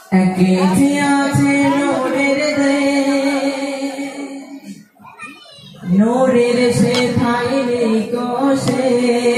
একে যে আছে নূরের দেশ, নূরের সে ঠাই নেই কোশে।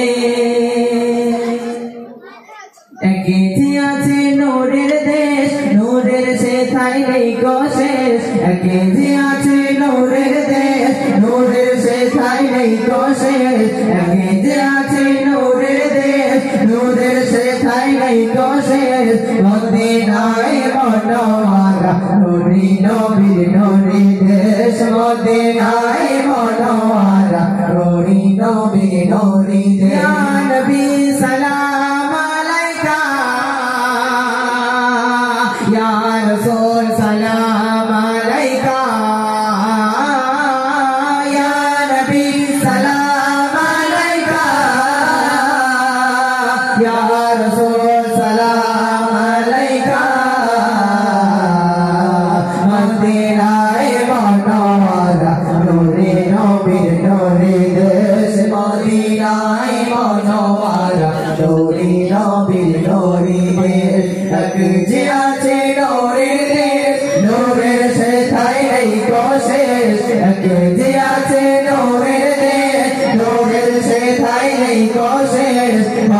একে যে আছে নূরের দেশ, নূরের সে ঠাই নেই কোশে। একে যে আছে নূরের দেশ, নূরের সে ঠাই নেই কোশে। একে যে আছে নূরের দেশ, নূরের সে ঠাই নেই কোশে। মদিনায় মনোয়ারা নুরি নবীর নুরি দেশ, মদিনায় মনোয়ারা নুরি নবীর নুরি দেশ। ইয়া নবী সালাম আলাইকা, ইয়া রাসূল সালাম আলাইকা, ইয়া নবী সালাম আলাইকা, ইয়া রাসূল সালাম আলাইকা। মদিনায় মনোয়ারা নুরি নবীর নুরি দেশ, মদিনায় মনোয়ারা নুরি নবীর নুরি দেশ। এক যে আছে নূরের দেশ, নূরের সে ঠাই নেই কোশেষ। এক যে আছে নূরের দেশ, নূরের সে ঠাই নেই কোশেষ।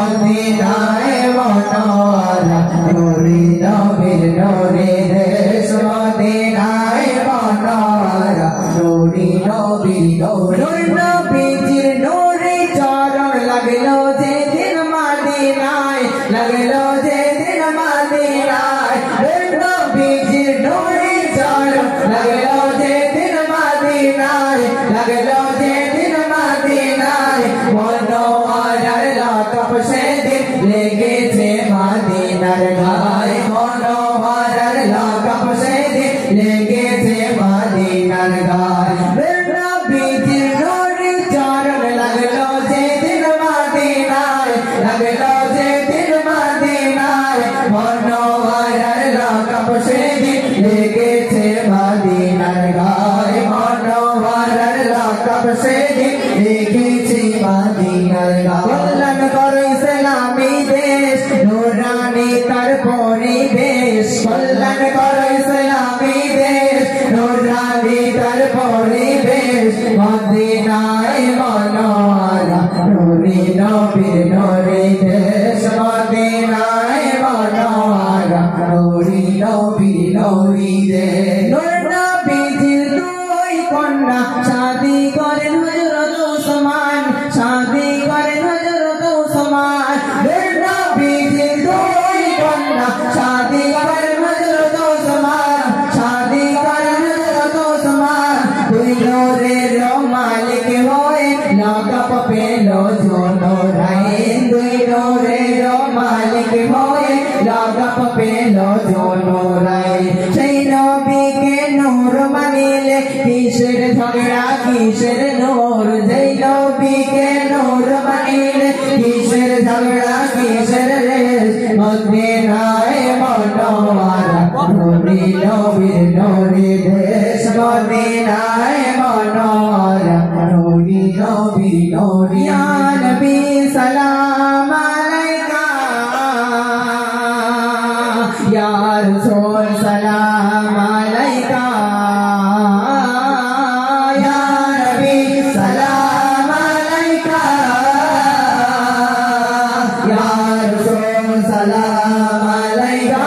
মদিনায় মনোয়ারা নুরি নবীর নুরি দেশ, মদিনায় মনোয়ারা নুরি নবীর নুরি। নবীজির নুরি চরণ লাগলো যেদিন মদিনায়, লাগলো যেদিন মদিনায়। নবীজির নুরি চরণ লাগলো যেদিন মদিনায়, লাগলো যেদিন মদিনায়। মনোয়ারার লতাপ সেদিন লেগেছে মদিনার গায়ে, মনোয়ারার লতাপ সেদিন লেগেছে মদিনার গায়ে। নবীজির নুরি চরণ লাগলো যেদিন মদিনায়, লাগলো যেদিন মদিনায়। মনোয়ারার লতাপ সেদিন লেগেছে মদিনার গায়ে, মনোয়ারার লতাপ সেদিন লেগেছে মদিনার গায়ে। কল্যাণ করো ইসলামী দেশ, নুরানি তার পরিবেশ। কল্যাণ করো ইসলামী দেশ, নুরানি তার পরিবেশ। মদিনায় মনোয়ারা নুরি নবীর নুরি দেশ, মদিনায় মনোয়ারা নুরি নবীর নুরি দেশ। নূর নবীজির দুই কন্যা শাদি করেন হযরত ওসমান, শাদি করেন হযরত ওসমান। নূর নবীজির দুই কন্যা শাদি করেন হযরত ওসমান, শাদি করেন হযরত ওসমান। দুই নূরের মালিক হয়ে লতাপ পেল জোনরাইন, দুই নূরের মালিক হয়ে লতাপ পেল জোনরাইন। সেই নবীকে নূর মানিলে কিসের ঝগড়া কিসের নূর, যেই নবীকে নূর মানিলে কিসের ঝগড়া কিসের রেশ। মদিনায় মনোয়ারা নুরি নবীর নুরি দেশ, মদিনায় মনোয়ারা নুরি নবীর নুরি। ইয়া নবী সালাম আলাইকা, ইয়া রাসূল সালাম আলাইকা, ইয়া নবী সালাম আলাইকা, ইয়া রাসূল সালাম আলাইকা।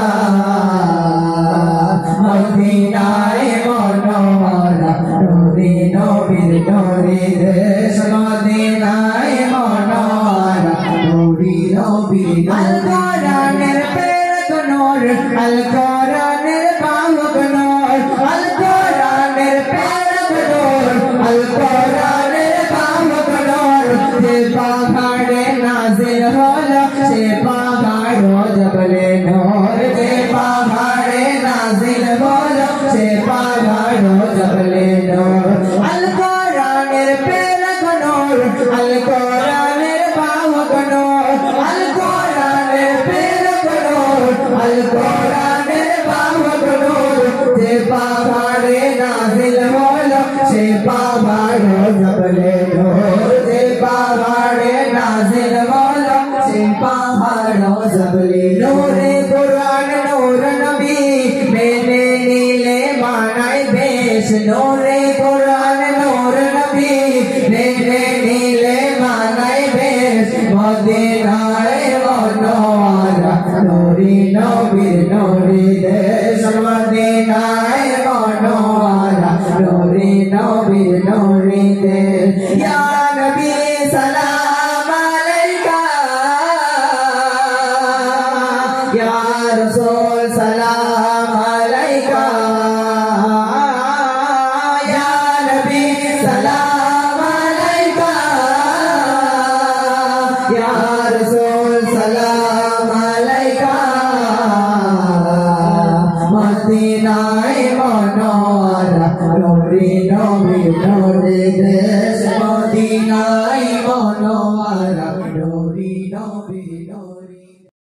মদিনায় মনোয়ারা নুরি নবীর নুরি দেশ, মদিনায় মনোয়ারা নুরি নবীর নুরি। আল কোরআনের প্রেরক নূর, আল কোরআনের বাহক নূর, আল কোরআনের প্রেরক নূর, আল কোরআনের বাহক নূর। যে পাহাড়ে নাজিল হলো সে পাহাড় জবলে নূর, যে পাহাড়ে নাজিল হলো সে পাহাড় জবলে নূর। আল কোরআনের প্রেরক নূর, আল কোরআনের বাহক নূর, আল কোরআনের প্রেরক নূর, আল কোরআনের বাহক নূর। যে পাহাড়ে নাজিল হলো সে পাহাড় জবলে নূর, যে পাহাড়ে নাজিল হলো সে পাহাড় জবলে নূর। নূরে কুরআন নূর नूरे कुरान नूर नबी नीले नीले मानाई बेश मदीनाए मनोहरा नूरी नबी नूरी देश मदीनाए मनोहरा नूरी नबी नूरी देश या नबी सलाम अलैका या रसूल सलाम अलैका या नबी सलाम अलैका या रसूल सलाम अलैका मदीनाए मनोहरा नूरी नबी नूरी देश